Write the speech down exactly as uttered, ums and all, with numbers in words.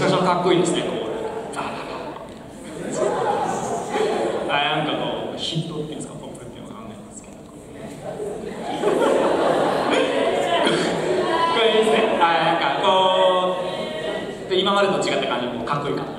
かしのかっこいいですね、こうあなんかこうヒットっていうんですか、ポップっていうのかわかんないんですけどこれいいですね。あなんかこうで今までと違った感じもかっこいいか